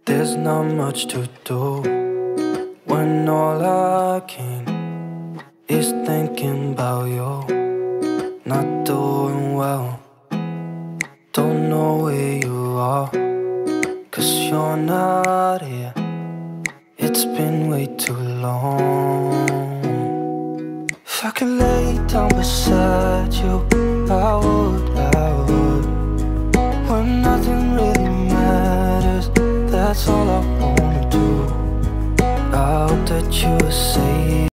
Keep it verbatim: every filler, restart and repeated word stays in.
There's not much to do when all I can is thinking about you. Not doing well, don't know where you are, 'cause you're not here. It's been way too long. If I could lay down beside you, I would, I would. When nothing really matters, that's all I